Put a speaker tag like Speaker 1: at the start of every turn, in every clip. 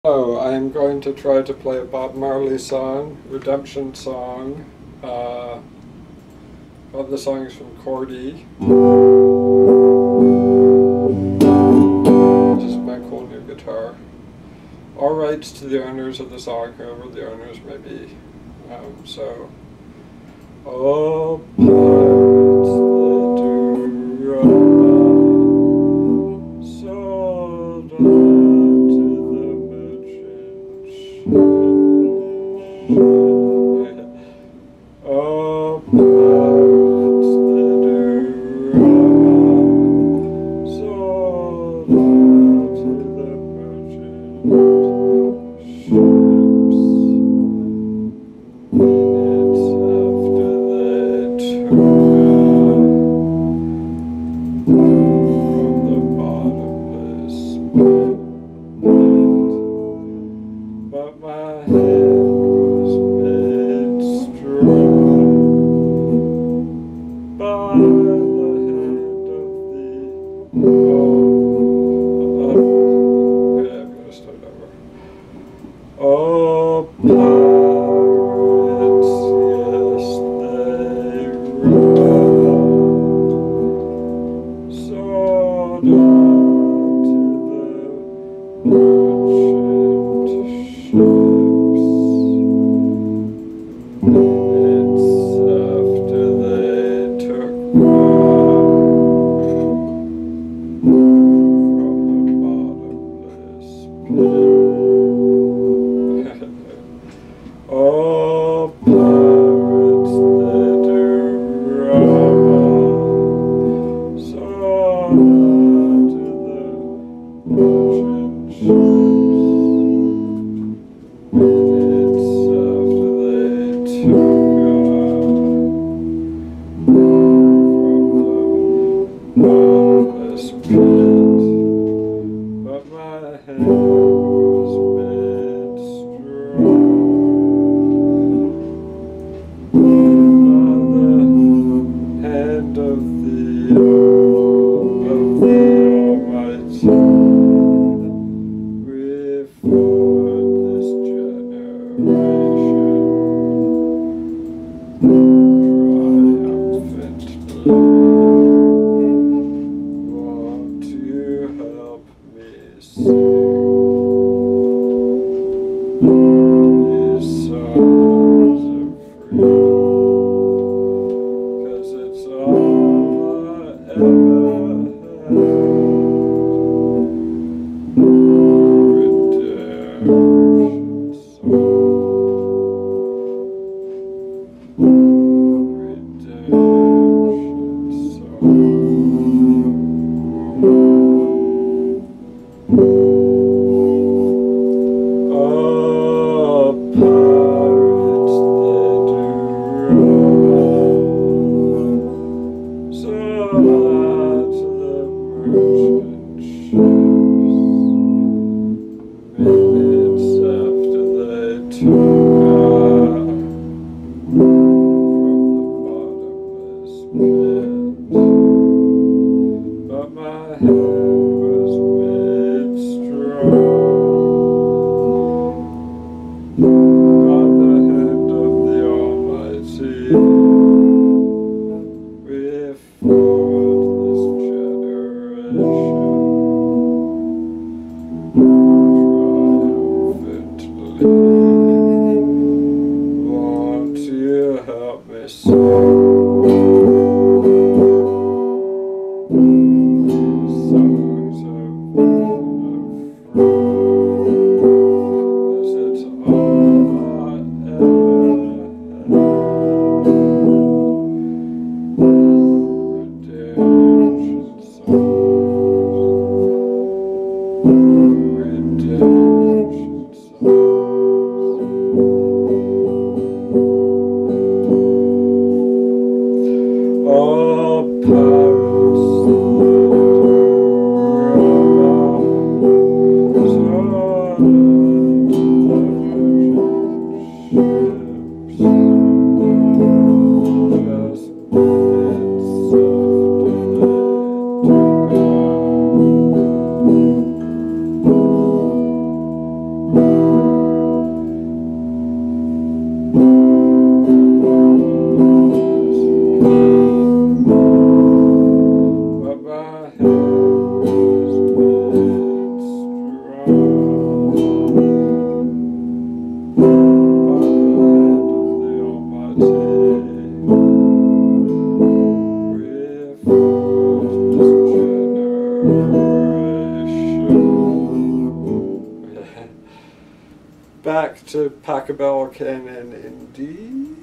Speaker 1: Oh, I'm going to try to play a Bob Marley song, Redemption song. All the songs from Cordy. Just my cool new guitar. All rights to the owners of the song, whoever the owners may be. Oh, pirates, they do run, sold out to the merchant ship. Oh, pirates, they do run, sold out to the merchant ships. Minutes after they took from the bottomless pit, but my head was made strong by the hand of the okay, I'm gonna start over. Oh, pirates, yes, they run, sold out to the merchant ships. Minutes after they took from the bottomless pit. back to Pachelbel canon in D.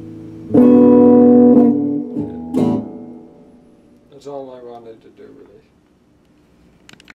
Speaker 1: That's all I wanted to do, really.